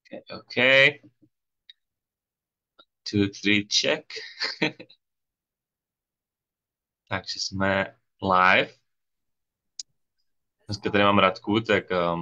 Okay. 2, 3, check. Takže jsme live. Dneska tady mám Radku, tak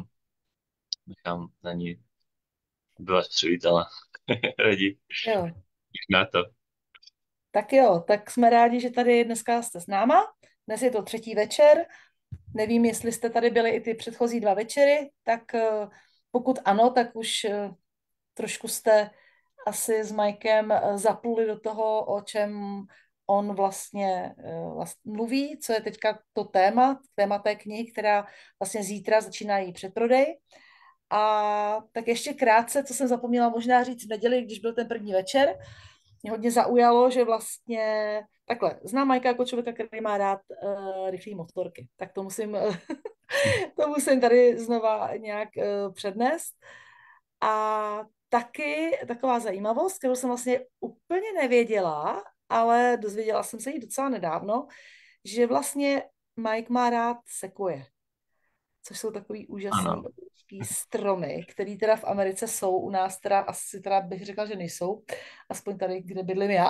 nechám na ní, aby vás přivítala. Radí Jo, na to. tak jo, tak jsme rádi, že tady dneska jste s náma. Dnes je to třetí večer. Nevím, jestli jste tady byli i ty předchozí dva večery, tak pokud ano, tak už trošku jste asi s Mikem zapluli do toho, o čem on vlastně mluví, co je teďka to téma té knihy, která vlastně zítra začíná její předprodej. A tak ještě krátce, co jsem zapomněla možná říct v neděli, když byl ten první večer, mě hodně zaujalo, že vlastně takhle, znám Majka jako člověka, který má rád rychlé motorky, tak to musím, to musím tady znova nějak přednést. A taky taková zajímavost, kterou jsem vlastně úplně nevěděla, ale dozvěděla jsem se jí docela nedávno, že vlastně Mike má rád sekoje, což jsou takový úžasný Ano. obrovský stromy, který teda v Americe jsou, u nás teda asi teda bych řekla, že nejsou, aspoň tady, kde bydlím já.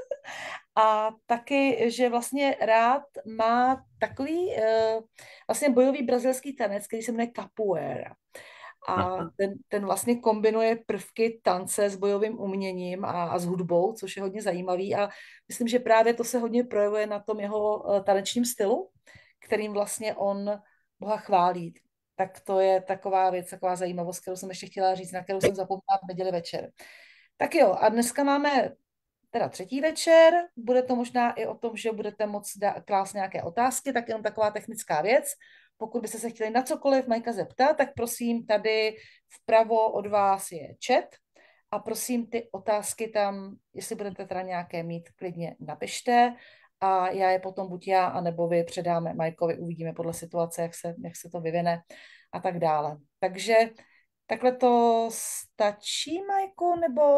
A taky, že vlastně rád má takový vlastně bojový brazilský tanec, který se jmenuje capoeira. A Aha. ten vlastně kombinuje prvky tance s bojovým uměním a s hudbou, což je hodně zajímavý. A myslím, že právě to se hodně projevuje na tom jeho tanečním stylu, kterým vlastně on Boha chválí. Tak to je taková věc, taková zajímavost, kterou jsem ještě chtěla říct, na kterou jsem zapomněla v neděli večer. Tak jo, a dneska máme teda třetí večer, bude to možná i o tom, že budete moct klást nějaké otázky, tak jenom taková technická věc. Pokud byste se chtěli na cokoliv Majka zeptat, tak prosím, tady vpravo od vás je chat a prosím ty otázky tam, jestli budete teda nějaké mít, klidně napište a já je potom buď já, anebo vy předáme Majkovi, uvidíme podle situace, jak se to vyvine a tak dále. Takže takhle to stačí, Majku, nebo...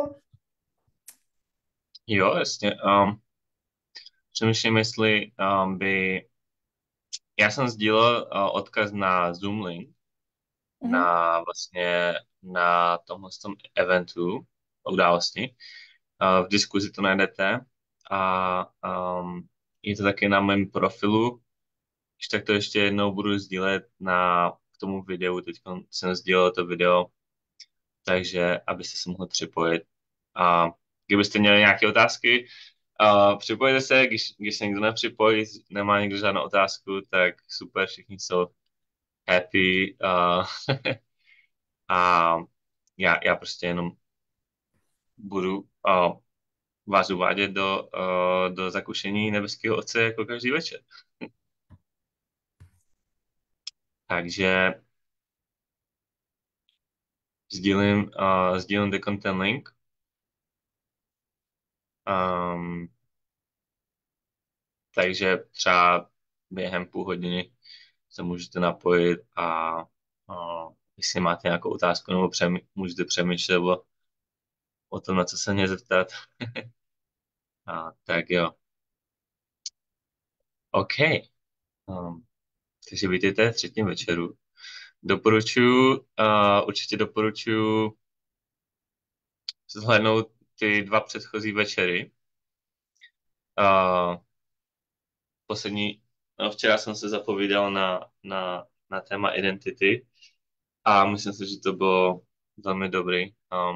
Jo, jasně. Přemýšlím, jestli by... Já jsem sdílel odkaz na Zoom link, Mhm. na vlastně na tomhle tom eventu, události. V diskuzi to najdete a je to taky na mém profilu. Když tak to ještě jednou budu sdílet k tomu videu. Teď jsem sdílel to video, takže abyste se mohli připojit. A kdybyste měli nějaké otázky, připojte se, když se někdo nepřipojí, nemá někdo žádnou otázku, tak super, všichni jsou happy. A já prostě jenom budu vás uvádět do zakušení nebeského Otce jako každý večer. Takže sdílím ten link. Um, takže třeba během půl hodiny se můžete napojit a jestli máte nějakou otázku nebo můžete přemýšlet o tom, na co se mě zeptat. Tak jo. OK. Um, takže vítejte v třetím večeru. Určitě doporučuji zhlédnout ty dva předchozí večery. Uh, Včera jsem se zapovídal na téma identity a myslím si, že to bylo velmi dobrý.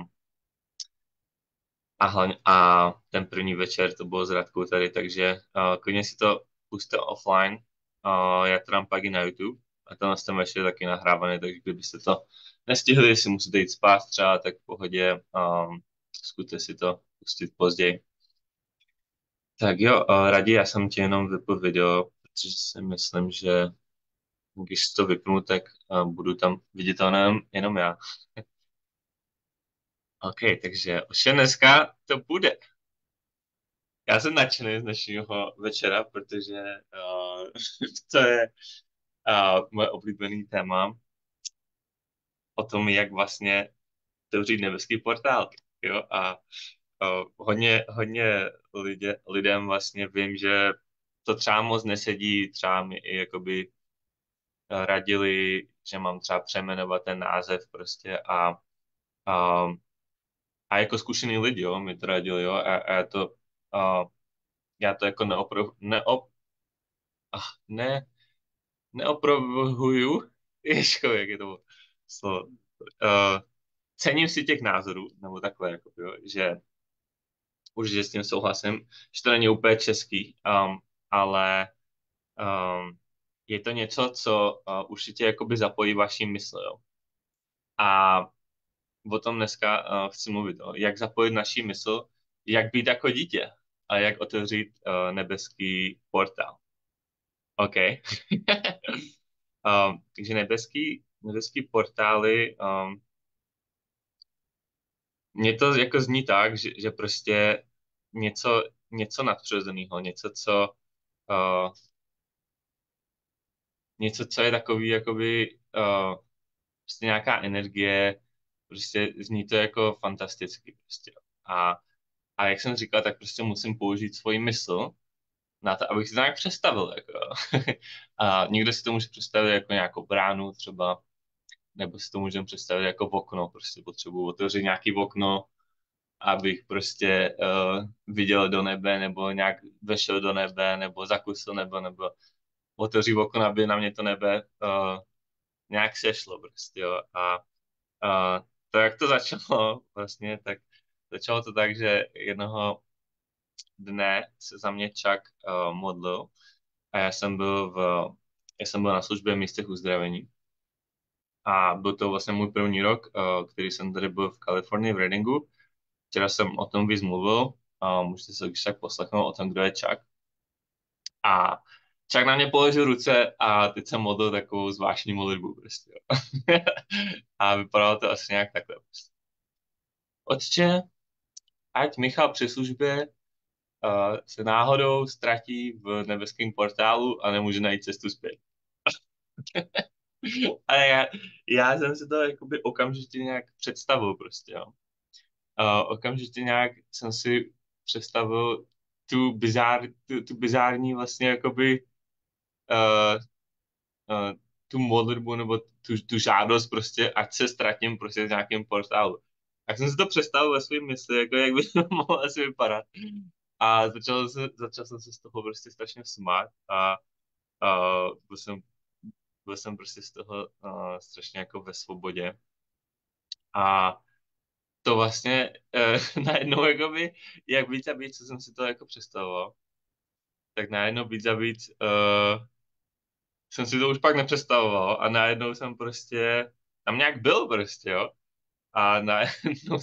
A ten první večer to bylo s Radkou tady, takže klidně si to pusťte offline. Já to dám pak i na YouTube a ten večer je taky nahrávaný, takže kdybyste to nestihli, jestli musíte jít spát třeba, tak v pohodě, zkuste si to pustit později. Tak jo, Radí, já jsem ti jenom vypl video, protože si myslím, že když to vypnu, tak budu tam viditelný jenom já. OK, takže už dneska to bude. Já jsem nadšený z dnešního večera, protože to je moje oblíbený téma o tom, jak vlastně otevřít nebeský portál. Jo? A hodně lidem vlastně vím, že to třeba moc nesedí, třeba mi i jakoby radili, že mám třeba přejmenovat ten název prostě A, a jako zkušený lidi, jo, mi to radili, jo, a já to jako ah, ne, neoprovuju, ježko, jak je to slovo. Uh, cením si těch názorů, nebo takhle, jako, jo, že určitě s tím souhlasím, že to není úplně český, ale je to něco, co určitě jakoby zapojí vaší mysl, jo. A o tom dneska chci mluvit, jo. Jak zapojit naší mysl, jak být jako dítě a jak otevřít nebeský portál. OK. Takže nebeský portály, mně to jako zní tak, že prostě něco nadpřirozeného, uh, něco, co je takový, jakoby, prostě nějaká energie, prostě zní to jako fantasticky prostě. A, a jak jsem říkal, tak prostě musím použít svoji mysl na to, abych si to nějak představil, jako. A někdo si to může představit jako nějakou bránu třeba, nebo si to můžeme představit jako v okno, prostě potřebuji otevřít nějaký okno, abych prostě viděl do nebe, nebo nějak vešel do nebe, nebo zakusil nebo otevřít okno, aby na mě to nebe nějak sešlo prostě, jo. A to, jak to začalo vlastně, tak začalo to tak, že jednoho dne se za mě Chuck modlil a já jsem byl na službě v místech uzdravení. A byl to vlastně můj první rok, který jsem tady byl v Kalifornii, v Readingu. Včera jsem o tom víc mluvil, a můžete se když tak poslechnout o tom, kdo je Chuck. A Chuck na mě položil ruce a teď jsem modlil takovou zvláštní modlitbu prostě, jo. A vypadalo to asi nějak takhle prostě. Otče, ať Michal při službě se náhodou ztratí v nebeském portálu a nemůže najít cestu zpět. A já jsem si to jakoby okamžitě nějak představil prostě, jo. Okamžitě nějak jsem si představil tu bizární vlastně jakoby uh, uh, tu modlitbu nebo tu žádost prostě, ať se ztratím prostě v nějakém portálu. Tak jsem si to představil ve svém mysli, jako jak by to mohlo asi vypadat. A začal jsem se z toho prostě strašně smát a byl jsem prostě z toho strašně jako ve svobodě. A to vlastně najednou jakoby, jak víc a víc, co jsem si to jako představoval, tak najednou víc a víc jsem si to už pak nepředstavoval a najednou jsem prostě tam nějak byl prostě, jo. A najednou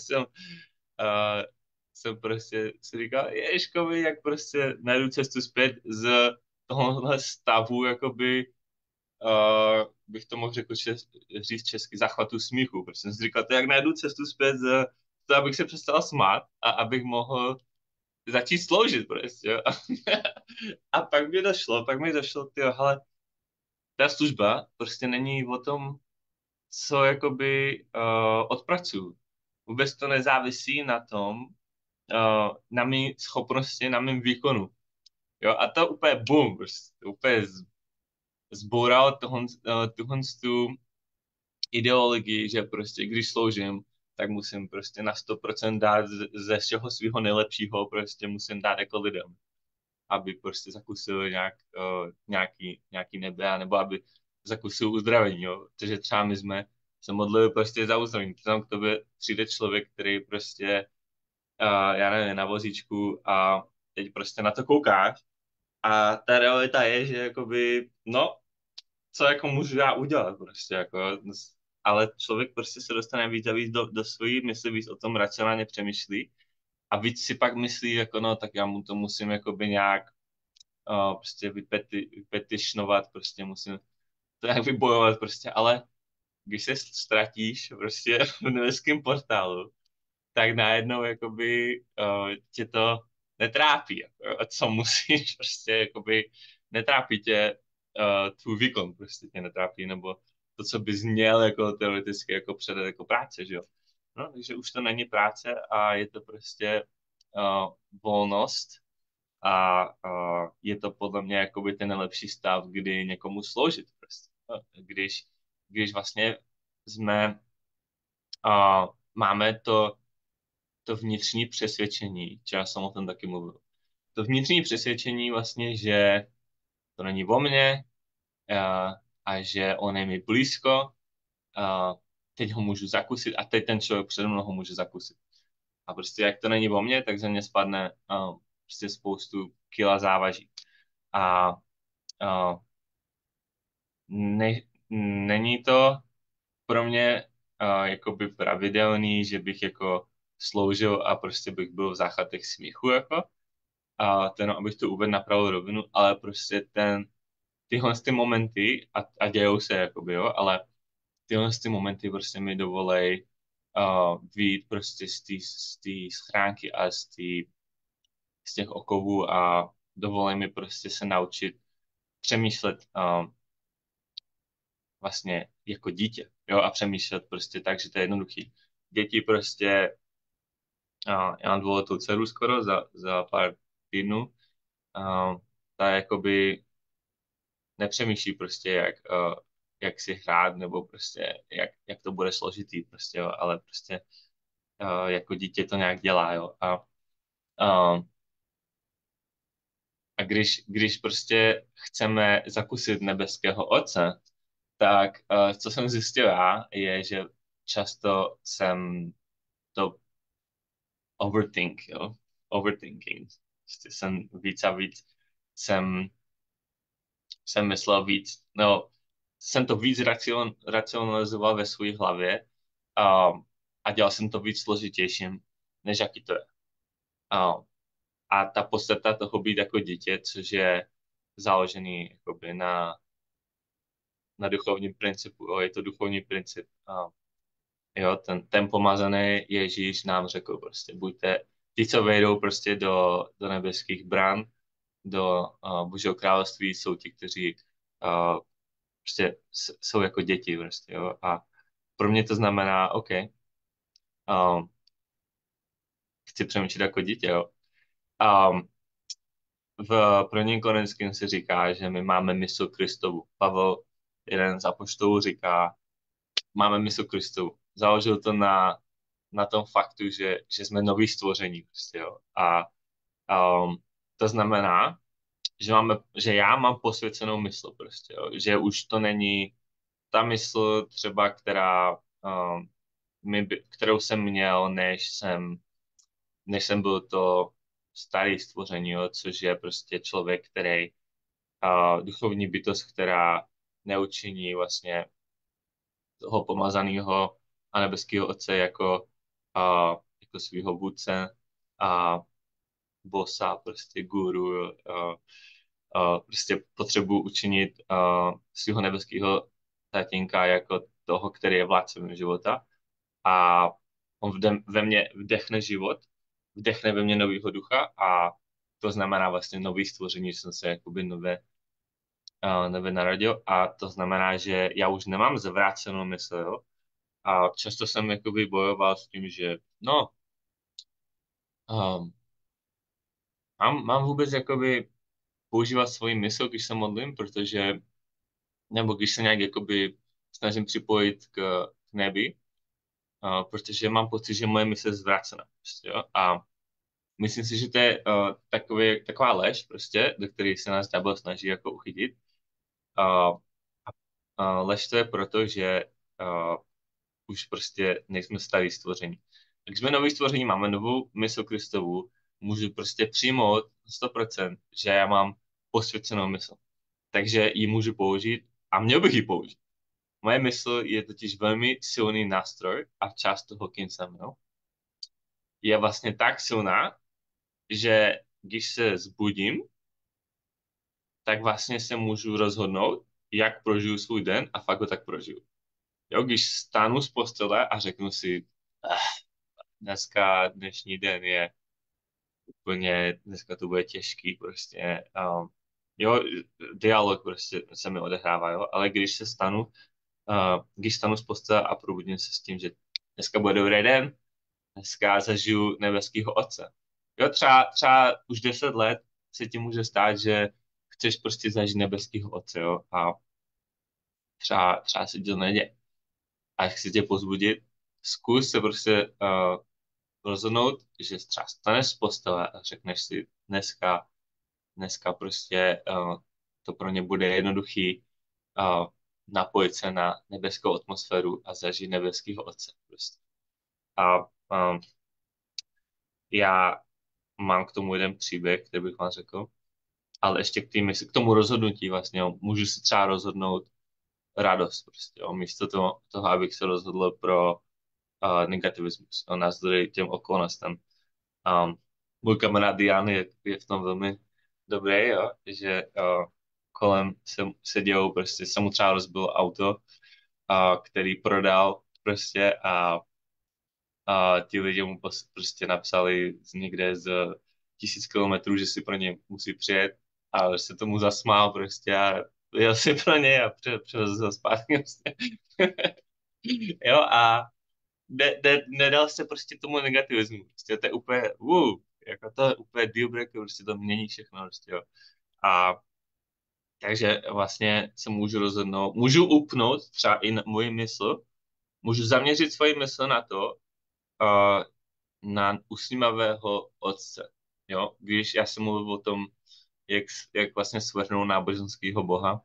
jsem prostě si říkal, ježkovi, jak prostě najdu cestu zpět z tohohle stavu, jakoby, bych to mohl říct česky, záchvatu smíchu. Protože jsem si říkal, to jak najdu cestu zpět z to, abych se přestal smát a abych mohl začít sloužit prostě, jo. A pak mi došlo, tyjo, hele, ta služba prostě není o tom, co jakoby odpracuju. Vůbec to nezávisí na tom, na mý schopnosti, na mém výkonu. Jo, a to úplně boom, prostě, úplně zbouralo tuhle tu ideologii, že prostě když sloužím, tak musím prostě na 100% dát ze všeho svého nejlepšího, prostě musím dát jako lidem, aby prostě zakusil nějaký nebe, nebo aby zakusil uzdravení, jo. Takže třeba my jsme se modlili prostě za uzdravení. Tam k tobě přijde člověk, který prostě, já nevím, na vozíčku a teď prostě na to koukáš a ta realita je, že jakoby, no, co jako můžu já udělat prostě, jako, ale člověk prostě se dostane víc a víc do svojí mysli, víc o tom racionálně přemýšlí a víc si pak myslí, jako no, tak já mu to musím jakoby nějak prostě vypetišnovat, prostě musím to nějak vybojovat prostě, ale když se ztratíš prostě v nebeském portálu, tak najednou jakoby tě to netrápí, jako, a co musíš prostě jakoby netrápí tě tvůj výkon prostě tě netrápí, nebo to, co bys měl jako teoreticky jako předat jako práce, že jo. No, takže už to není práce a je to prostě volnost a je to podle mě jakoby ten nejlepší stav, kdy někomu sloužit prostě. No, když vlastně jsme máme to vnitřní přesvědčení, já jsem o tom taky mluvil. To vnitřní přesvědčení vlastně, že to není o mně a že on je mi blízko, a teď ho můžu zakusit a teď ten člověk přede mnou ho může zakusit. A prostě jak to není o mně, tak ze mě spadne prostě spoustu kila závaží. A ne, není to pro mě jakoby pravidelný, že bych jako sloužil a prostě bych byl v záchvatech smíchu, jako. A ten, abych to uvedl na pravou rovinu, ale prostě tyhle ty momenty, a dějou se, jakoby, jo, ale tyhle ty momenty prostě mi dovolej vyjít prostě z té schránky a z těch okovů a dovolej mi prostě se naučit přemýšlet vlastně jako dítě, jo, a přemýšlet prostě tak, že to je jednoduchý. Děti prostě, já mám dvouletou dceru skoro za pár týdnů, ta jakoby nepřemýšlí prostě, jak si hrát, nebo prostě, jak to bude složitý, prostě, jo, ale prostě jako dítě to nějak dělá, jo. A, a když prostě chceme zakusit nebeského Otce, tak co jsem zjistil já, je, že často jsem to jo, overthinking. Prostě jsem víc a víc, jsem, jsem myslel víc, no, jsem to víc racionalizoval ve své hlavě a, a dělal jsem to víc složitějším, než jaký to je. A, a ta podstata toho být jako dítě, což je založený jakoby na duchovním principu, jo, je to duchovní princip. Jo, ten pomazaný Ježíš nám řekl prostě, buďte ti, co vejdou prostě do nebeských bran, do Božího království, jsou ti, kteří prostě jsou jako děti prostě, jo. A pro mě to znamená, OK, chci přemýšlet jako dítě, jo. Um, v prvním Korinském se říká, že my máme mysl Kristovu. Pavel, jeden z apoštolů, říká, máme mysl Kristovu. Založil to na tom faktu, že jsme noví stvoření. Prostě, jo. A to znamená, že já mám posvěcenou mysl. Prostě, jo. Že už to není ta mysl třeba, kterou jsem měl, než jsem byl to starý stvoření, jo, což je prostě člověk, který duchovní bytost, která neučiní vlastně toho pomazaného a nebeského Otce jako svého vůdce a bossa, prostě guru, prostě potřebuji učinit svého nebeského tatínka jako toho, který je vládcem života a on ve mně vdechne život, vdechne ve mně novýho ducha a to znamená vlastně nový stvoření, že jsem se jakoby nově narodil a to znamená, že já už nemám zvrácenou mysl, jo? A často jsem jakoby bojoval s tím, že no, um, mám vůbec jakoby používat svoji mysl, když se modlím, nebo když se nějak jakoby snažím připojit k nebi, protože mám pocit, že moje mysl je zvrácená. Prostě, jo? A myslím si, že to je taková lež, prostě, do které se nás ďábel snaží jako uchytit. Uh, lež to je proto, že už prostě nejsme starý stvoření. Když jsme nový stvoření, máme novou mysl Kristovu, můžu prostě přijmout 100%, že já mám posvěcenou mysl. Takže ji můžu použít a měl bych ji použít. Moje mysl je totiž velmi silný nástroj a část toho, kým jsem, jo? Je vlastně tak silná, že když se zbudím, tak vlastně se můžu rozhodnout, jak prožiju svůj den a fakt ho tak prožiju. Jo, když stánu z postele a řeknu si, dnešní den je dneska to bude těžký, prostě, jo, dialog prostě se mi odehrává, jo, ale když stanu z postele a probudím se s tím, že dneska bude dobrý den, dneska zažiju nebeskýho Otce. Jo, třeba už 10 let se ti může stát, že chceš prostě zažít nebeskýho Otce, jo, a třeba se ti to neděje. A chci tě pozbudit, zkus se prostě rozhodnout, že třeba staneš z postele a řekneš si dneska prostě to pro ně bude jednoduchý napojit se na nebeskou atmosféru a zažít nebeského Otce. Prostě. A já mám k tomu jeden příběh, který bych vám řekl, ale ještě k tomu rozhodnutí vlastně, jo, můžu si třeba rozhodnout radost prostě, jo, místo toho, abych se rozhodl pro negativismus, jo, navzdory těm okolnostem. Můj kamarád Jan je v tom velmi dobrý, jo, že kolem se dějou, prostě se mu třeba rozbilo auto, který prodal prostě a ti lidé mu prostě napsali někde z 1000 kilometrů, že si pro ně musí přijet a se tomu zasmál prostě a jel si pro něj a převez ho zpátky prostě. Jo, a nedal se prostě tomu negativismu. Prostě to je úplně, jako to je úplně deal breaker, prostě to mění všechno, prostě jo. A takže vlastně se můžu rozhodnout, můžu upnout třeba i na moji mysl, můžu zaměřit svoji mysl na to, na usmívavého otce. Jo? Když já jsem mluvil o tom, jak vlastně svrhnout náboženského boha.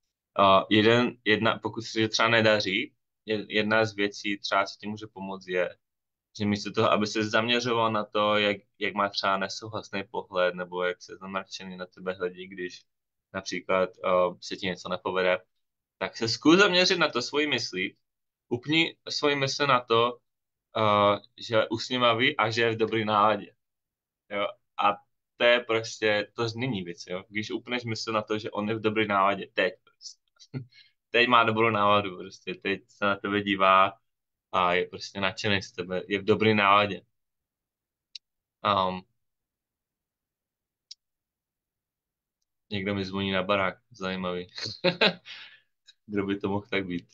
Pokud se třeba nedaří, jedna z věcí, třeba co ti může pomoct, je, že místo toho, aby se zaměřoval na to, jak má třeba nesouhlasný pohled, nebo jak se zamrčený na tebe hledí, když například se ti něco nepovede, tak se zkus zaměřit na to svoji myslí, upni svoji mysl na to, že je usmívavý a že je v dobrý náladě. Jo? A to je prostě, to změní věc, jo? Když upneš mysl na to, že on je v dobrý náladě, teď prostě. Teď má dobrou náladu, prostě teď se na tebe dívá a je prostě nadšený z tebe, je v dobrý náladě. Um, Někdo mi zvoní na barák, zajímavý. Kdo by to mohl tak být?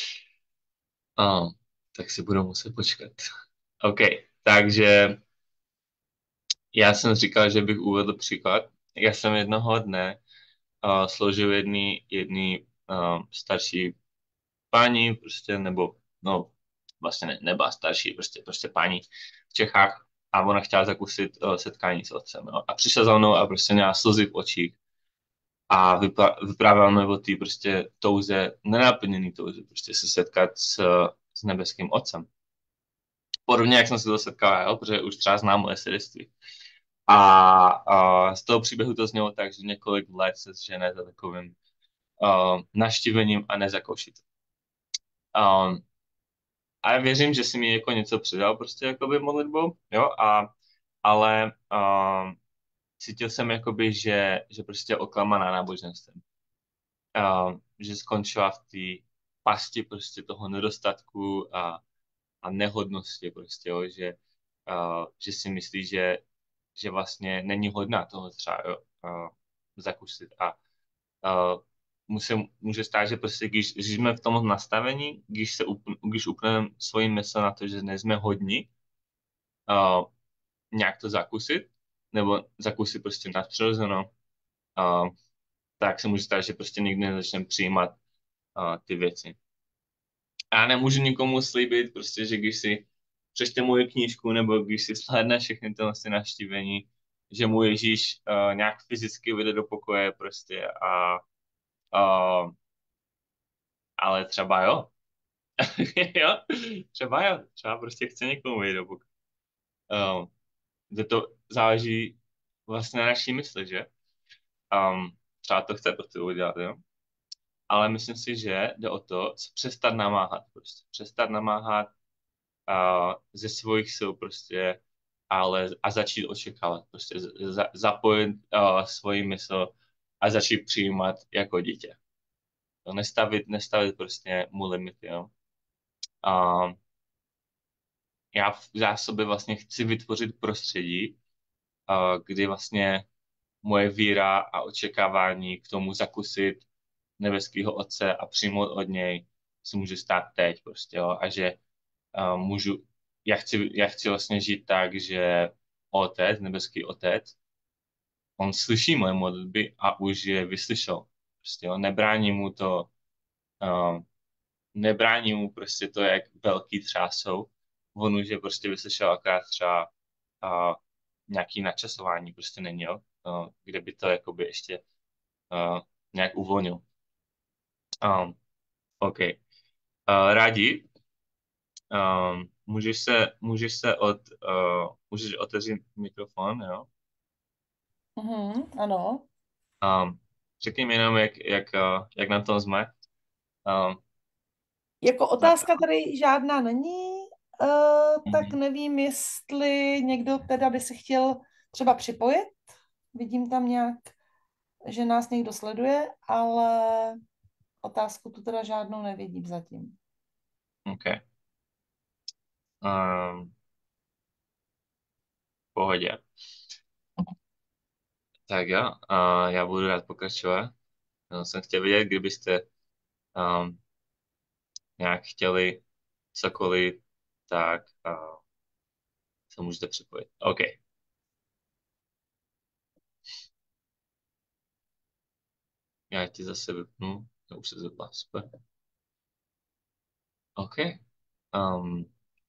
Tak si budu muset počkat. OK, takže já jsem říkal, že bych uvedl příklad. Já jsem jednoho dne sloužil jedný starší paní, prostě, nebo, no, vlastně nebyla starší, prostě paní v Čechách a ona chtěla zakusit setkání s otcem, jo. A přišla za mnou a prostě měla slzy v očích a vyprávěla mi o té prostě touze, nenaplněný touze, prostě se setkat s nebeským otcem. Podobně, jak jsem se to setkal, jo, protože už třeba znám moje svědectví. A z toho příběhu to znělo tak, že několik let se žene za takovým navštívením a nezakouší to. A já věřím, že si mi jako něco předal prostě jakoby modlitbou, jo, ale cítil jsem jakoby, že prostě je oklamaná náboženstvím. Že skončila v té pasti prostě toho nedostatku a nehodnosti prostě, jo, že si myslí, že vlastně není hodná toho třeba, jo, zakusit může stát, že prostě když jsme v tom nastavení, když upneme svoji mysl na to, že nejsme hodní, uh, nějak to zakusit, nebo zakusit prostě nadpřirozeno, uh, tak se může stát, že prostě nikdy nezačneme přijímat ty věci. A já nemůžu nikomu slíbit, prostě, že když si přečte moji knížku, nebo když si shlédne všechny tyhle navštívení, že mu Ježíš nějak fyzicky vyjde do pokoje prostě uh, ale třeba jo. Jo, třeba prostě chce někomu jít do boku. Kde to záleží vlastně na naší mysli, že? Třeba to chce pro to udělat, jo? Ale myslím si, že jde o to se přestat namáhat, prostě. Přestat namáhat ze svých sil prostě, a začít očekávat, prostě zapojit svoji mysl a začít přijímat jako dítě. To nestavit prostě mu limity, jo? Já v zásobě vlastně chci vytvořit prostředí, kdy vlastně moje víra a očekávání k tomu zakusit nebeského Otce a přijmout od něj se může stát teď prostě, jo, a že můžu, já chci vlastně žít tak, že Otec, nebeský Otec, on slyší moje modlitby a už je vyslyšel. Prostě, jo, nebrání mu to, uh, nebrání mu prostě to, jak velký třeba jsou. On už je prostě vyslyšel akorát třeba a, nějaký načasování prostě není, jo? Kde by to jakoby ještě nějak uvolnil. Um, OK. Rádi, můžeš otevřít mikrofon, jo? Ano. Řekni mi jenom, jak na tom jsme. Um, Jako ne, otázka tady žádná není, tak mhm, nevím, jestli někdo teda by si chtěl třeba připojit. Vidím tam nějak, že nás někdo sleduje, ale otázku tu teda žádnou nevidím zatím. OK. V pohodě. Tak jo, já budu rád pokračovat. Já jsem chtěl vědět, kdybyste um, nějak chtěli cokoliv, tak se můžete připojit. OK. Já ti zase vypnu. To už se zapla, super. OK. Um,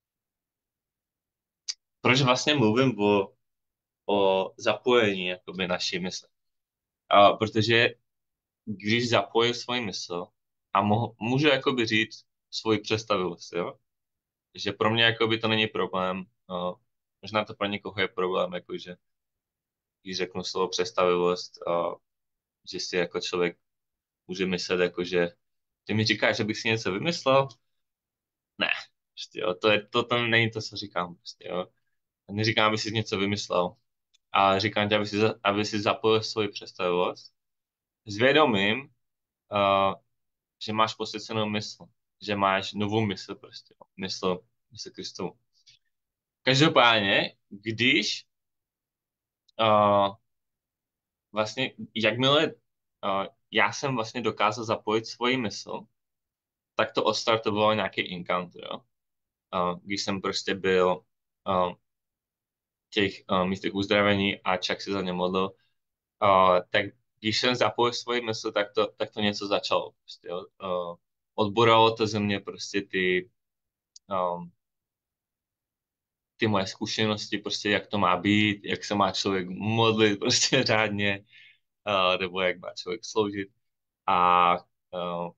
proč vlastně mluvím o zapojení jakoby naší mysli? Protože když zapojím svoji mysl a můžu jakoby říct svoji představivost, jo? Že pro mě jakoby to není problém. Možná to pro někoho je problém, jakože když řeknu slovo představivost, že si jako člověk může myslet, jako že ty mi říkáš, že bych si něco vymyslel? Ne, prostě, jo, to tam není to, co říkám. Prostě, jo. Neříkám, aby si něco vymyslel, ale říkám ti, aby si zapojil svoji představivost s vědomím, uh, že máš posvěcenou mysl, že máš novou mysl prostě, jo. Mysl Kristovu. Každopádně, když uh, vlastně, jakmile já jsem vlastně dokázal zapojit svoji mysl, tak to odstartovalo nějaký encounter, jo. Když jsem prostě byl uh, v těch místech uzdravení a Chuck se za ně modlil, tak když jsem zapojil svoji mysl, tak to něco začalo. Prostě, jo. Odboralo to ze mě prostě um, ty moje zkušenosti, prostě jak to má být, jak se má člověk modlit prostě řádně, nebo jak má člověk sloužit. A uh,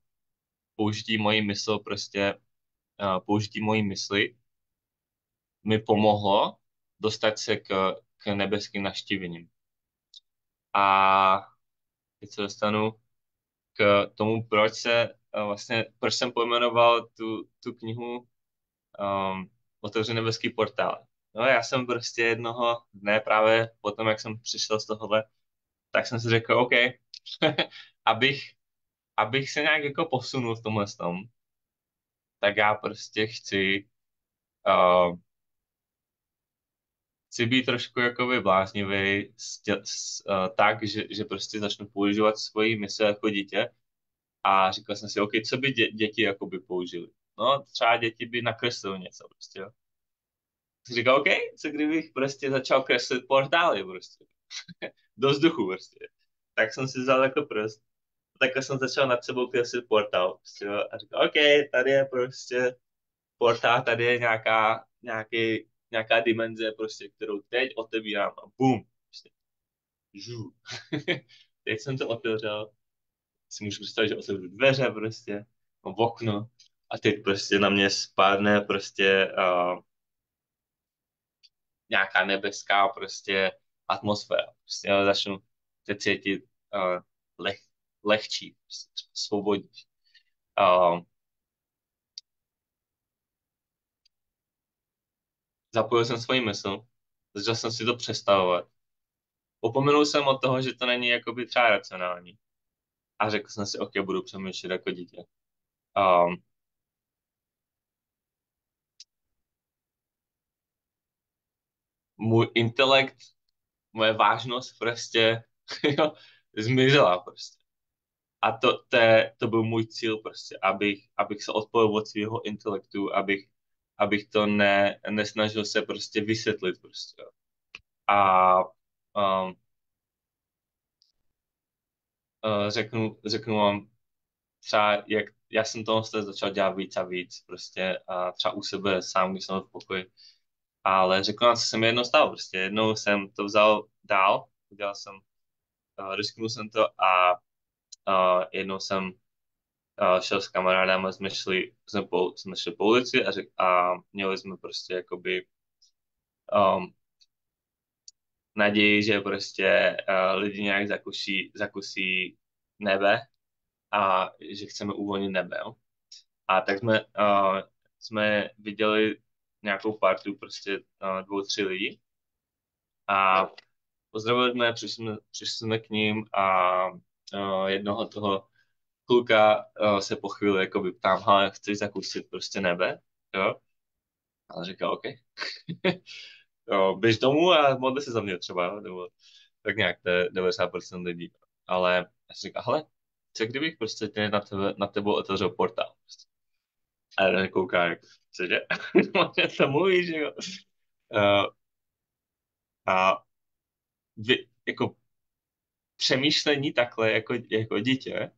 použití mojí mysli mi pomohlo dostat se k nebeským navštívením. A teď se dostanu k tomu, proč jsem pojmenoval tu knihu Otevřený nebeský portál. No, já jsem prostě jednoho dne právě potom, jak jsem přišel z tohohle, tak jsem si řekl, OK, abych, abych se nějak jako posunul v tomhle tom, tak já prostě uh, chci být trošku jakoby bláznivý tak, že prostě začnu používat svoji mysl jako dítě a říkal jsem si, OK, co by děti jakoby použili? No, třeba děti by nakreslili něco prostě, jo. Jsem říkal, OK, co kdybych prostě začal kreslit portály prostě, do vzduchu prostě. Tak jsem si vzal jako prst, takhle jsem začal nad sebou kreslit portál prostě, jo. A říkal, OK, tady je prostě portál, tady je nějaká dimenze prostě, kterou teď otevírám a bum, prostě, žů. Teď jsem to otevřel, si můžu představit, že otevřu dveře prostě, v okno a teď prostě na mě spadne prostě nějaká nebeská prostě atmosféra. Prostě já začnu se cítit leh, lehčí, prostě svobodnější. Uh, Zapojil jsem svoji mysl, začal jsem si to představovat. Opomenul jsem od toho, že to není jakoby třeba racionální. A řekl jsem si, OK, budu přemýšlet jako dítě. Um, Můj intelekt, moje vážnost prostě jo, zmizela prostě. A to byl můj cíl prostě, abych se odpojil od svého intelektu, abych to nesnažil se prostě vysvětlit prostě. Jo. A um, řeknu vám třeba, já jsem toho začal dělat víc a víc, prostě a třeba u sebe sám, když jsem byl v pokoji. Ale řeknu vám, co se mi jednou stalo, prostě jednou jsem to vzal dál, udělal jsem, risknul jsem to jednou jsem šel s kamarádama, jsme šli po ulici a měli jsme prostě jakoby um, naději, že prostě lidi nějak zakusí nebe a že chceme uvolnit nebe. Jo. A tak jsme viděli nějakou partu prostě dvou, tři lidí a pozdravili jsme, přišli jsme k ním a jednoho toho kluka se po chvíli jakoby ptám, hele, chceš zakusit prostě nebe? Jo? A říkal, OK. Jo, běž domů a modli se za mě třeba, jo? Nebo tak nějak, to je 90% lidí. Ale já si říkal, hele, co kdybych prostě na tebou otevřel portál? Prostě. A jeden kouká, jako, cože? To mluvíš, jo? Uh, a jako přemýšlení takhle jako dítě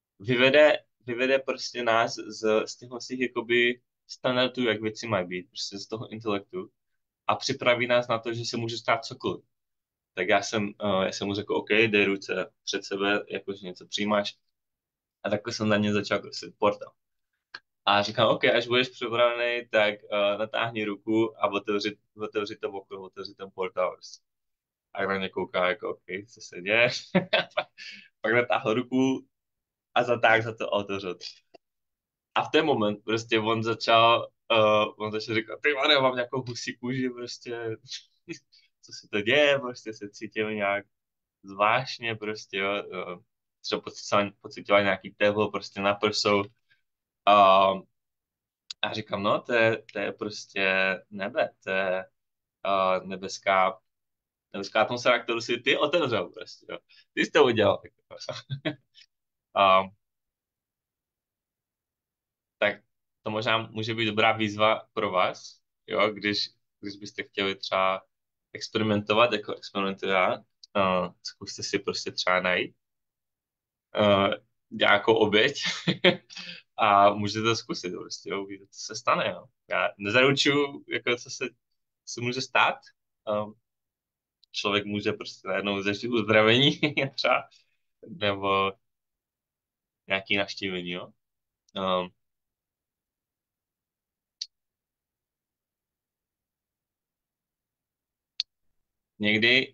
vyvede prostě nás z těch jakoby standardů, jak věci mají být, prostě z toho intelektu a připraví nás na to, že se může stát cokoliv. Tak já jsem mu řekl, OK, dej ruce před sebe, jakože něco přijímáš. A takhle jsem na ně začal kreslit portál. A říkám, OK, až budeš připravený, tak natáhni ruku a otevři to okno, otevři ten portál. Prostě. A na mě kouká, jako, OK, co se děje? Pak natáhl ruku a zatáhl za to a otevřel. A v ten moment prostě on začal říkat, ty vole, mám nějakou husí kůži, prostě, co se to děje, prostě se cítil nějak zvláštně, prostě, jo, třeba pocitoval nějaký teplo prostě na prsou. A, a říkám, no, to je prostě nebe, to je nebeská atmosféra, kterou si ty otevřel, prostě, jo. Ty jsi to udělal. A, tak to možná může být dobrá výzva pro vás, jo, když byste chtěli třeba experimentovat, jako experimentuji já, zkuste si prostě třeba najít nějakou oběť a můžete to zkusit, prostě, jo, uvidíte, co se stane, jo. Já nezaručuju, jako co se může stát, um, člověk může prostě najednou zažít uzdravení třeba, nebo nějaký navštívení, jo. Um, někdy,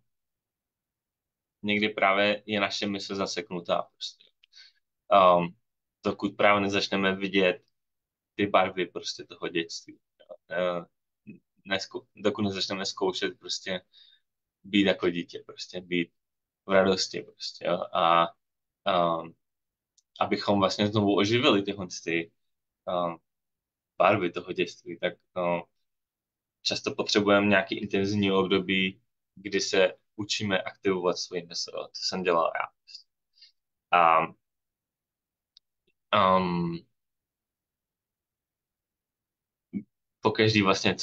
někdy právě je naše mysl zaseknutá, prostě. Um, dokud právě nezačneme vidět ty barvy prostě toho dětství. Uh, dokud nezačneme zkoušet prostě být jako dítě, prostě být v radosti prostě, jo. Um, abychom vlastně znovu oživili ty barvy toho dětství, tak často potřebujeme nějaký intenzivní období, kdy se učíme aktivovat svůj mysl, to jsem dělal já. A um, pokaždý vlastně,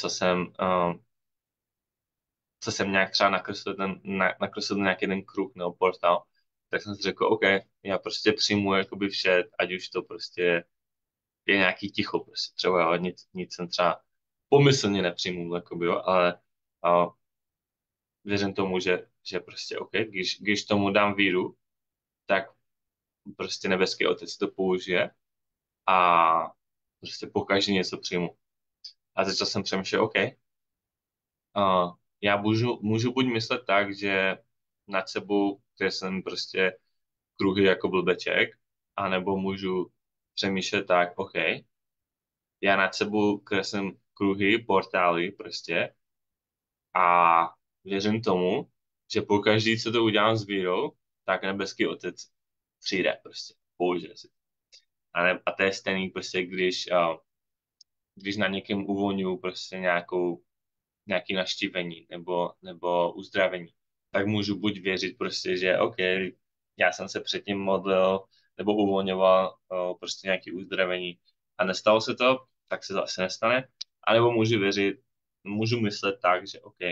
co jsem nějak třeba nakreslil nějaký jeden kruh nebo portál, tak jsem si řekl, OK, já prostě přijmu jakoby vše, ať už to prostě je nějaký ticho, prostě třeba jo, nic jsem třeba pomyslně nepřijmu, jakoby, jo, ale a, věřím tomu, že prostě OK, když tomu dám víru, tak prostě nebeský otec to použije a prostě pokaždé něco přijmu. A začal jsem přemýšlet, OK, já můžu buď myslet tak, že nad sebou kreslím prostě kruhy jako blbeček, anebo můžu přemýšlet tak, OK, já nad sebou kreslím kruhy, portály prostě a věřím tomu, že pokaždý, co to udělám s vírou, tak nebeský otec přijde prostě, použije si. A to je stejný prostě, když na někým uvolňuju prostě nějaký naštívení nebo uzdravení, tak můžu buď věřit prostě, že OK, já jsem se předtím modlil nebo uvolňoval prostě nějaké uzdravení a nestalo se to, tak se to asi nestane. A nebo můžu myslet tak, že OK,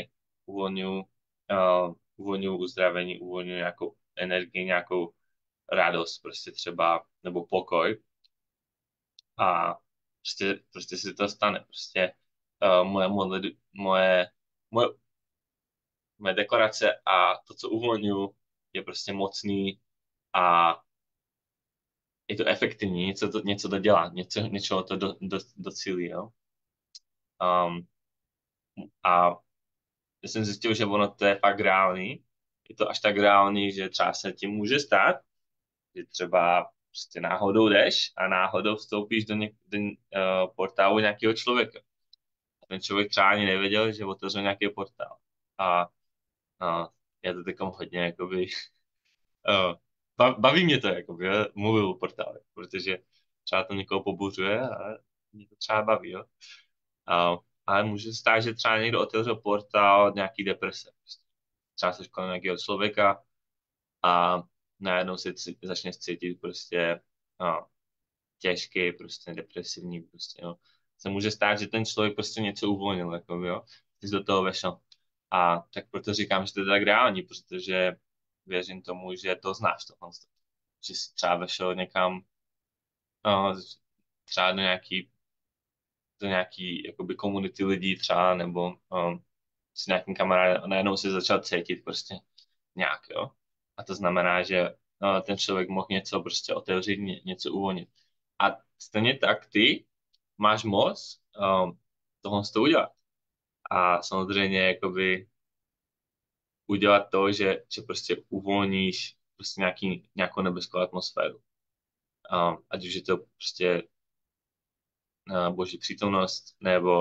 uvolňuju uzdravení, uvolňuju nějakou energii, nějakou radost prostě třeba, nebo pokoj a prostě si to stane. Prostě moje, moje, moje dekorace a to, co uvolňuji, je prostě mocný a je to efektivní, něco to dělá, něčeho to docílí, jo. Um, a já jsem zjistil, že ono to je fakt reálný. Je to až tak reálný, že třeba se ti může stát, že třeba prostě náhodou jdeš a náhodou vstoupíš do portálu nějakého člověka. A ten člověk třeba ani nevěděl, že otevřel nějaký portál. A, a já to takom hodně, jakoby, baví mě to, jakoby, jo, mluvil o portále, protože třeba to někoho pobuřuje a mě to třeba baví, jo. A, ale může se stát, že třeba někdo otevřel portál nějaký deprese. Třeba se kolem nějakého člověka a najednou se začne cítit prostě no, těžký, prostě depresivní, prostě, no. Se může stát, že ten člověk prostě něco uvolnil, jako, jo, ty jsi do toho vešel. A tak proto říkám, že to je tak reální, protože věřím tomu, že to znáš tohle. Že jsi třeba vešel někam, no, třeba do nějaký jakoby komunity lidí třeba, nebo s nějakým kamarádem a najednou se začal cítit prostě nějak, jo. A to znamená, že ten člověk mohl něco prostě otevřít, něco uvolnit. A stejně tak ty máš moc tohle to udělat. A samozřejmě jakoby udělat to, že prostě uvolníš prostě nějakou nebeskou atmosféru. Ať už je to prostě boží přítomnost,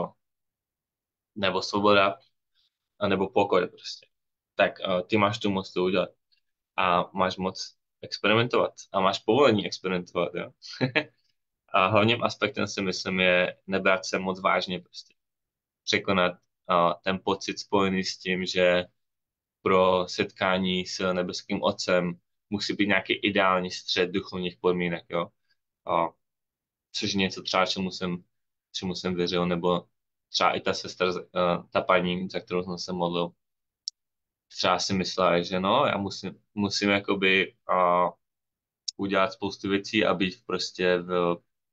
nebo svoboda, nebo pokoj prostě. Tak ty máš tu moc to udělat. A máš moc experimentovat. A máš povolení experimentovat, jo. A hlavním aspektem si myslím je nebrat se moc vážně prostě. Překonat ten pocit spojený s tím, že pro setkání s nebeským otcem musí být nějaký ideální střed duchovních podmínek, jo. A, což je něco třeba, čemu jsem věřil, nebo třeba i ta sestra, ta paní, za kterou jsem se modlil, třeba si myslela, že no, já musím jakoby udělat spoustu věcí a být prostě v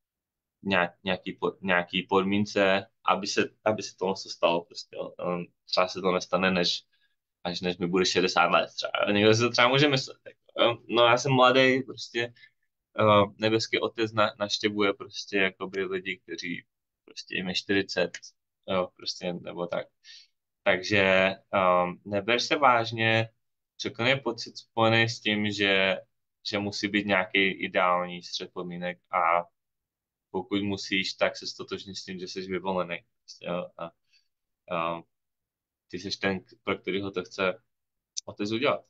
nějaký podmínce, aby se to stalo. Prostě, jo. Třeba se to nestane, až než mi bude 60 let třeba. Někdo si to třeba může myslet. Jako, jo. No já jsem mladý, prostě nebeský otec naštěvuje prostě jakoby lidi, kteří prostě jim je 40, jo, prostě, nebo tak. Takže neber se vážně, překonej pocit spojený s tím, že musí být nějaký ideální střed podmínek a pokud musíš, tak se stotožnit s tím, že jsi vyvolený. Prostě, jo, a ty jsi ten, pro kterýho to chce otec udělat.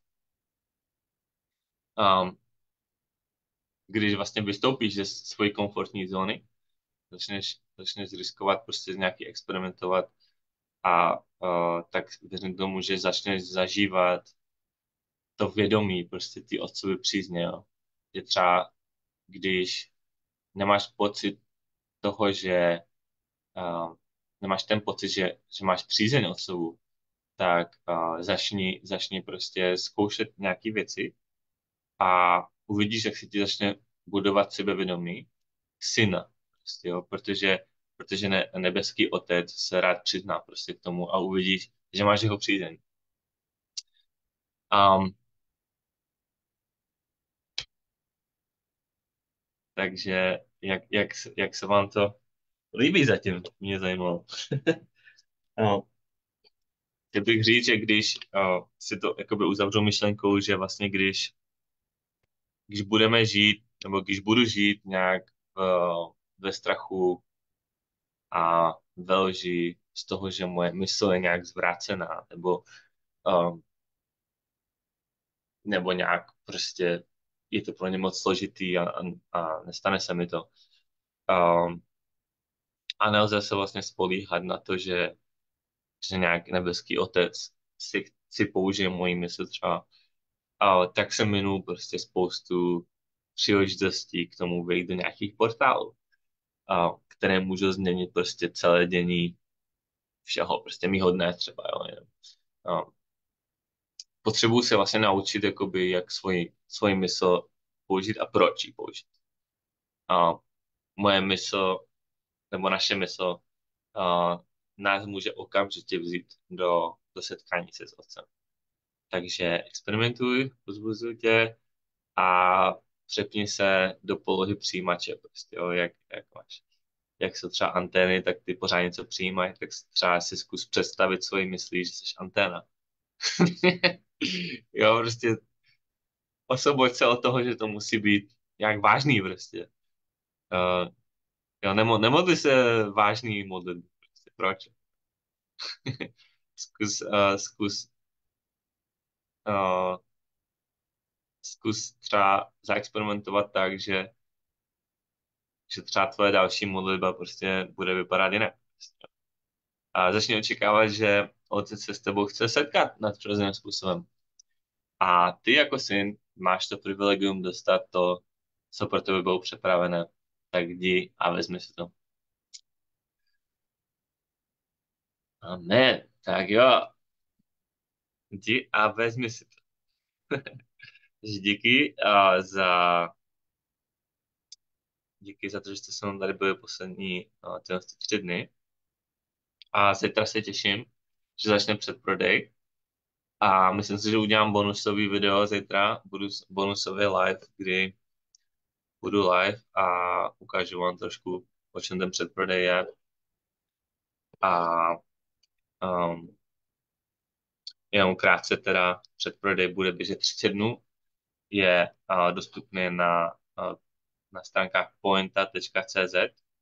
Um, když vlastně vystoupíš ze své komfortní zóny, začneš riskovat, prostě nějaký experimentovat a tak věřím tomu, že začneš zažívat to vědomí, prostě ty otcovy přízně, jo. Že třeba, když nemáš pocit toho, že nemáš ten pocit, že máš přízeň otcovu, tak začni prostě zkoušet nějaké věci a uvidíš, jak se ti začne budovat sebevědomí syna, prostě, jo, protože nebeský otec se rád přizná prostě k tomu a uvidíš, že máš jeho přízeň. Um, takže jak se vám to líbí zatím, mě zajímalo. No, chtěl bych říct, že když si to jakoby uzavřu myšlenkou, že vlastně když budeme žít, nebo když budu žít nějak ve strachu a ve lži z toho, že moje mysl je nějak zvrácená, um, nebo nějak prostě je to pro ně moc složitý a nestane se mi to. Um, a nelze se vlastně spolíhat na to, že nějak nebeský otec si použije moji mysl třeba. A tak se minu prostě spoustu příležitostí k tomu vejít do nějakých portálů, které můžou změnit prostě celé dění všeho, prostě mýho dne třeba, jo, jenom. Potřebuju se vlastně naučit, jakoby, jak svoji mysl použít a proč ji použít. A moje mysl nebo naše mysl uh, nás může okamžitě vzít do setkání se s otcem. Takže experimentuj, pozbuzuj tě a přepni se do polohy přijímače. Prostě, jo, jak máš. Jak jsou třeba antény, tak ty pořád něco přijímají, tak třeba si zkus představit svoji myslí, že jsi anténa. Jo, prostě osvoboď se od toho, že to musí být nějak vážný prostě. Uh, jo, nemodli se vážný modlitby. Prostě. Proč? Zkus uh, zkus třeba zaexperimentovat tak, že třeba tvoje další modlitba prostě bude vypadat jinak. A začni očekávat, že otec se s tebou chce setkat nadpřirozeným způsobem. A ty jako syn máš to privilegium dostat to, co pro tebe bylo připravené. Tak jdi a vezmi si to. Amen. Tak jo, jdi a vezmi si to. Takže díky za to, že jste se mnou tady byli poslední tyhle 3 dny. A zítra se těším, že začne předprodej. A myslím si, že udělám bonusový video zítra, budu bonusový live, kdy budu live a ukážu vám trošku, o čem ten předprodej je. A um, jenom krátce teda předprodej bude běžet 30 dnů. Je dostupný na stránkách pointa.cz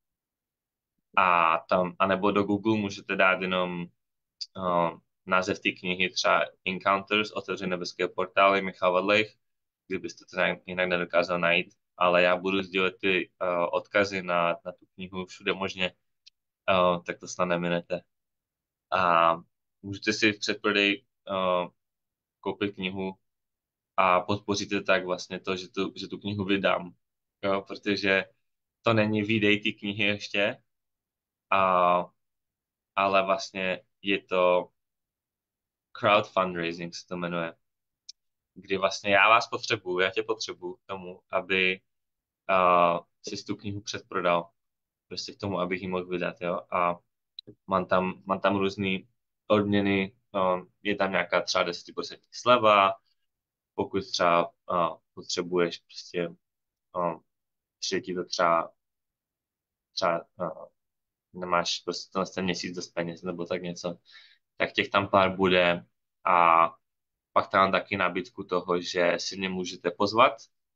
a tam, anebo do Google můžete dát jenom název té knihy, třeba Encounters, Otevřené nebeské portály, Michal Vadlejch, kdybyste to jinak nedokázal najít, ale já budu sdílet ty odkazy na tu knihu všude možně, tak to snad neminete. A můžete si v předprodej koupit knihu a podpoříte tak vlastně to, že tu knihu vydám, jo, protože to není výdej té knihy ještě, a, ale vlastně je to crowdfundraising, se to jmenuje, kdy vlastně já tě potřebuju k tomu, aby si tu knihu předprodal, prostě k tomu, abych ji mohl vydat, jo, a mám tam různý odměny, je tam nějaká třeba 10% sleva, pokud třeba potřebuješ prostě, přijde ti to třeba nemáš prostě ten měsíc dost peněz nebo tak něco, tak těch tam pár bude a pak tam mám taky nabídku toho, že si mě můžete pozvat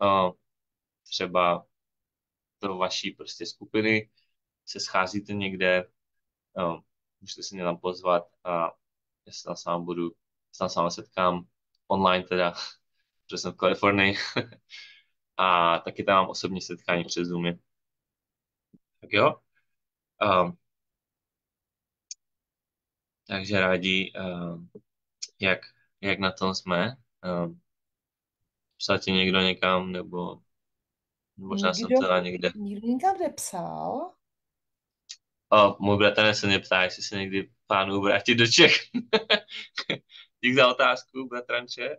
třeba do vaší prostě skupiny, se scházíte někde, můžete si mě tam pozvat a já se tam s vámi se tam s vámi setkám online teda, protože jsem v Kalifornii a taky tam mám osobní setkání přes Zoomy. Tak jo, um, takže rádi, jak, jak na tom jsme. Psal ti někdo někam, nebo možná jsem Nikdo, teda někde. nikdo nikam nepsal. Můj bratranec se mě ptá, jestli se někdy plánuju vrátit do Čech. Dík za otázku, bratranče.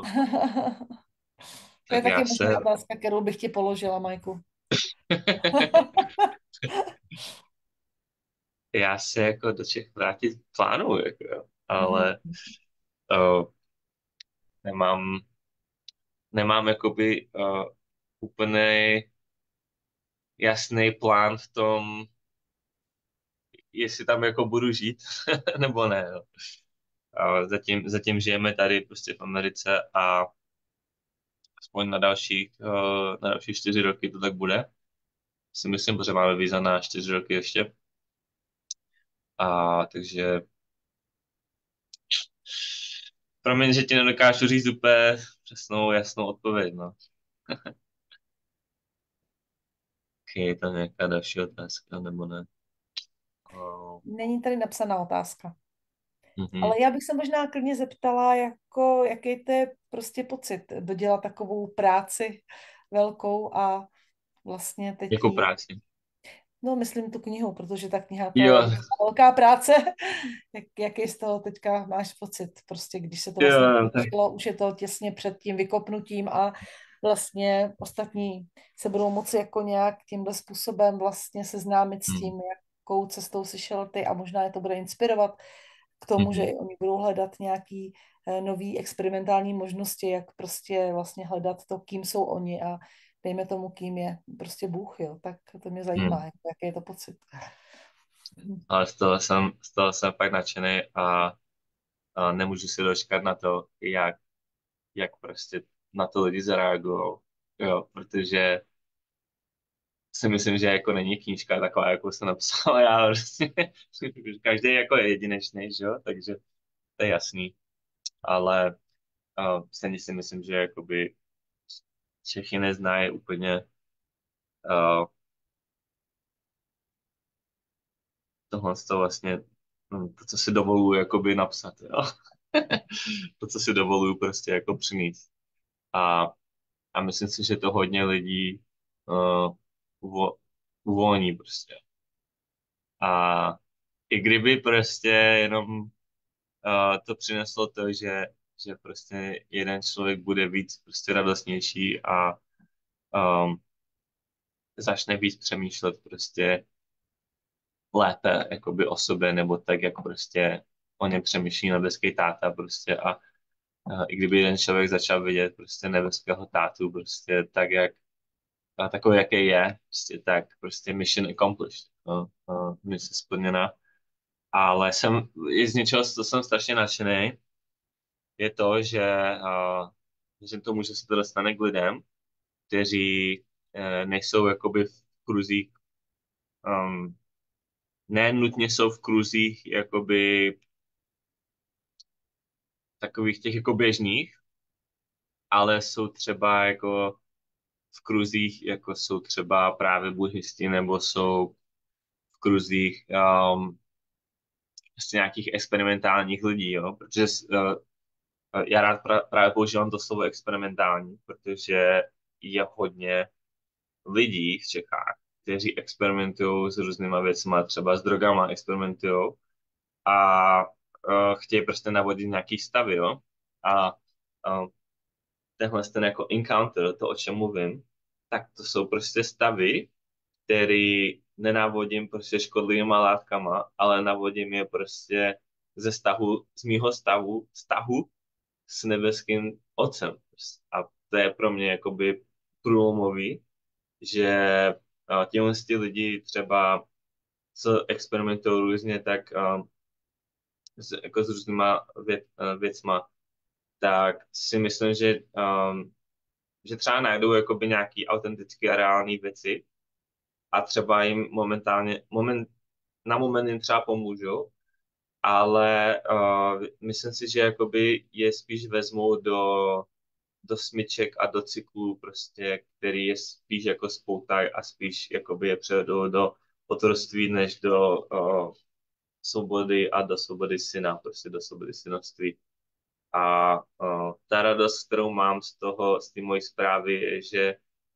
To je Tak taky já možná se... otázka, kterou bych ti položila, Majku. já se jako do Čech vrátit plánuju, jako, jo. Mhm. Ale uh, nemám, nemám jakoby úplně jasný plán v tom, jestli tam jako budu žít, nebo ne. Jo. Zatím žijeme tady prostě v Americe a aspoň na další 4 roky to tak bude. Si myslím, protože máme víza na 4 roky ještě. Takže promiň, že ti nedokážu říct úplně přesnou, jasnou odpověď, no. Je tam nějaká další otázka, nebo ne? Oh, Není tady napsaná otázka. mhm. Ale já bych se možná klidně zeptala, jako, jaký to je prostě pocit dodělat takovou práci velkou a vlastně teď Jakou jí, práci? no myslím tu knihu, protože ta kniha to je Jo, docela velká práce. Jaký z toho teďka máš pocit? Prostě když se to vlastně jo, tak podařilo, už je to těsně před tím vykopnutím a vlastně ostatní se budou moci jako nějak tímhle způsobem vlastně seznámit s tím, Hmm. jakou cestou si šel ty a možná je to bude inspirovat k tomu, že Mhm. i oni budou hledat nějaký nový experimentální možnosti, jak prostě vlastně hledat to, kým jsou oni a dejme tomu, kým je prostě Bůh, jo. Tak to mě zajímá, Hmm. jako, jaký je to pocit. Ale z toho jsem fakt nadšený a nemůžu si dočkat na to, jak prostě na to lidi zareagují. Jo, protože si myslím, že jako není knížka taková, jakou jsem napsal já prostě. Každý jako je jedinečný, že jo, takže to je jasný. Ale stejně si myslím, že jakoby Čechy neznají úplně uh, tohle to vlastně, to, co si dovoluju jakoby napsat, jo. To, co si dovoluju prostě jako přinést. A, a myslím si, že to hodně lidí uh, uvo, uvolní prostě. A i kdyby prostě jenom to přineslo to, že prostě jeden člověk bude víc prostě radostnější a um, začne víc přemýšlet prostě lépe jakoby o sobě, nebo tak, jak prostě o něm přemýšlí nebeský táta prostě a i kdyby jeden člověk začal vidět prostě nebeského tátu prostě tak, jak takový, jaký je, prostě tak prostě mission accomplished, mise splněna. Ale i z něčeho, co jsem strašně nadšený, je to, že to může se to dostane k lidem, kteří nejsou jakoby v kruzích, um, ne nutně jsou v kruzích jakoby takových těch jako běžných, ale jsou třeba jako v kruzích, jako jsou třeba právě buddhisti, nebo jsou v kruzích prostě nějakých experimentálních lidí, jo, protože já rád právě používám to slovo experimentální, protože je hodně lidí v Čechách, kteří experimentují s různýma věcma, třeba s drogama experimentují a chtějí prostě navodit nějaký stavy, jo. A tenhle ten jako encounter, to, o čem mluvím, tak to jsou prostě stavy, který nenávodím prostě škodlivýma látkama, ale navodím je prostě z mýho vztahu s nebeským otcem. A to je pro mě jakoby průlomový, že těmi lidi třeba, co experimentují různě, tak jako s různýma věcma, tak si myslím, že třeba najdou jakoby nějaký autentický a reální věci a třeba jim na moment jim třeba pomůžou, ale myslím si, že jakoby je spíš vezmou do smyček a do cyklů prostě, který je spíš jako spoutaj a spíš jakoby je převedou do otroctví, než do svobody a do svobody syna, prostě do svobody synoství. A ta radost, kterou mám z té mojí zprávy, je, že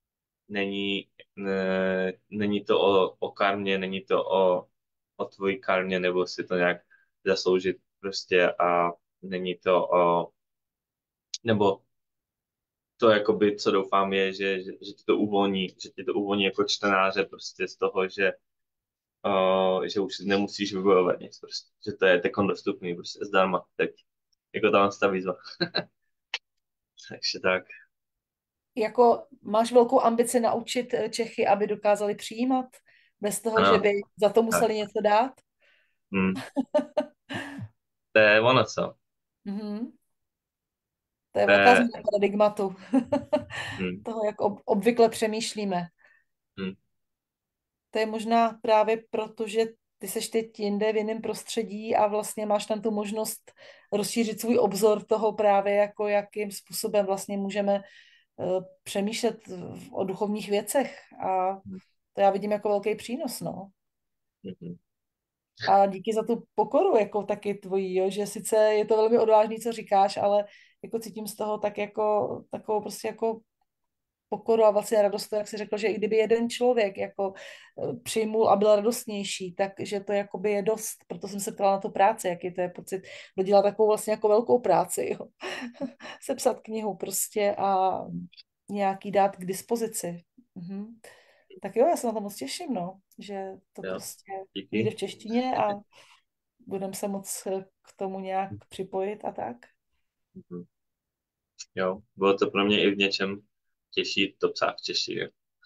není to o karmě, není to o tvojí karmě, nebo si to nějak zasloužit prostě a není to nebo to jakoby, co doufám je, že ti to uvolní jako čtenáře prostě z toho, že už nemusíš vybojovat nic prostě, že to je teď dostupný prostě zdarma teď, jako tam ta výzva. Takže tak. Jako máš velkou ambici naučit Čechy, aby dokázali přijímat, bez toho, že Ano, by za to tak. museli něco dát? Hmm. To je ono, co? Mhm. To je To velká je, změna paradigmatu hmm, toho, jak obvykle přemýšlíme. hmm, To je možná právě proto, že ty seš teď jinde v jiném prostředí a vlastně máš tam tu možnost rozšířit svůj obzor toho právě, jako jakým způsobem vlastně můžeme přemýšlet o duchovních věcech. A hmm, to já vidím jako velký přínos, no. hmm, A díky za tu pokoru, jako taky tvojí, jo, že sice je to velmi odvážný, co říkáš, ale jako cítím z toho tak jako takovou prostě jako pokoru a vlastně radost, to, jak jsi řekl, že i kdyby jeden člověk jako přijmul a byl radostnější, takže to jakoby je dost. Proto jsem se ptala na tu práci, jaký to je pocit dodělat takovou vlastně jako velkou práci, jo. Sepsat knihu prostě a nějaký dát k dispozici. Mhm. Tak jo, já se na to moc těším, no, že to Jo, prostě vyjde díky. v češtině a budeme se moc k tomu nějak připojit a tak. Mhm. Jo, bylo to pro mě i v něčem těžší to psát v češtině.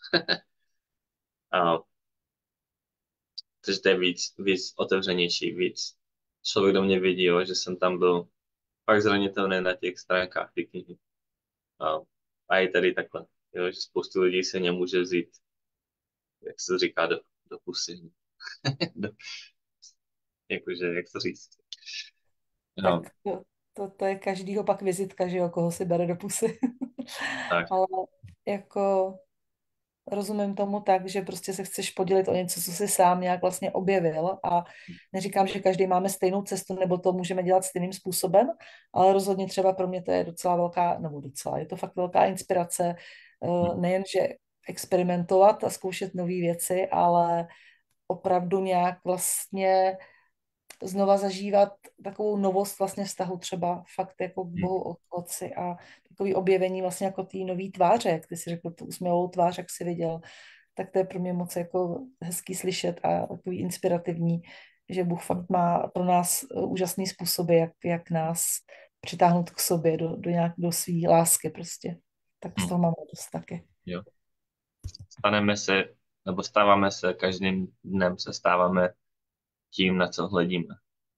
A, takže to je víc otevřenější, víc. Člověk do mě vidí, jo, že jsem tam byl pak zranitelný na těch stránkách ty knihy. A, a i tady takhle. Jo, že spoustu lidí se nemůže vzít, jak se to říká, do pusy. Do, jakože, jak to říct. Tak No, to je každýho pak vizitka, že jo, koho si bere do pusy. tak. Ale jako rozumím tomu tak, že prostě se chceš podělit o něco, co jsi sám nějak vlastně objevil a neříkám, že každý máme stejnou cestu, nebo to můžeme dělat stejným způsobem, ale rozhodně třeba pro mě to je docela velká, nebo docela, je to fakt velká inspirace, nejen, že experimentovat a zkoušet nové věci, ale opravdu nějak vlastně znova zažívat takovou novost vlastně vztahu třeba fakt jako k Bohu Otci a takový objevení vlastně jako té nový tváře, jak ty si řekl, tu usměvavou tvář, jak jsi viděl, tak to je pro mě moc jako hezký slyšet a takový inspirativní, že Bůh fakt má pro nás úžasný způsoby, jak nás přitáhnout k sobě do své lásky prostě. Tak z toho mám radost taky. Jo. Staneme se, nebo stáváme se, každým dnem se stáváme tím, na co hledíme.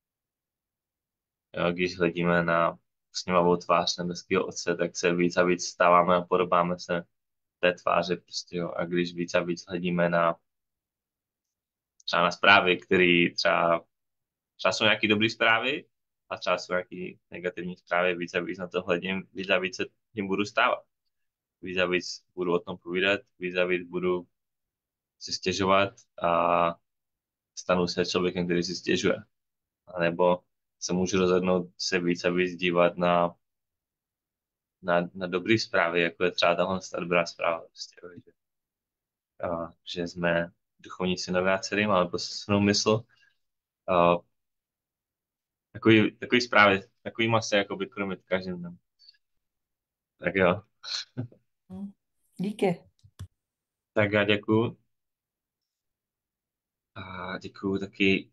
Jo, když hledíme na sněmovou tvář nebeského Otce, tak se víc a víc stáváme a podobáme se té tváři prostě, jo. A když víc a víc hledíme na třeba na zprávy, které třeba jsou nějaké dobré zprávy a třeba jsou nějaké negativní zprávy, víc a víc na to hledím, víc a víc se tím budu stávat. Víc a víc budu o tom povídat, víc a víc budu si stěžovat a stanu se člověkem, který si stěžuje. A nebo se můžu rozhodnout se víc a víc dívat na dobré zprávy, jako je třeba tahle dobrá zpráva. Prostě, jo, že jsme duchovní synové a dcery, máme poslednou mysl. A takový zprávy, takový se jakoby krmit každým dnem. Tak jo. Hm. Díky. Tak já děkuju. A děkuju taky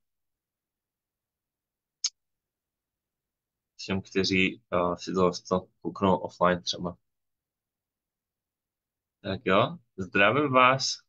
všem, kteří si to kouknou offline třeba. Tak jo, zdravím vás.